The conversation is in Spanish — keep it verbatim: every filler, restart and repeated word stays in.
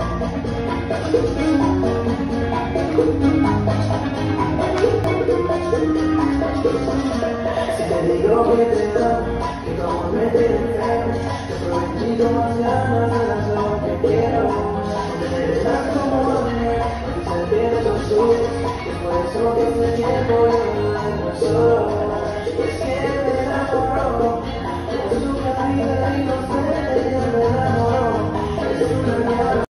Si te digo que te amo, que como me tienes, que prometido mañana harás lo que quiero. No te verás como amor, porque se viene con su, y por eso que este tiempo yo no me dejo solo. Y es que me enamoro.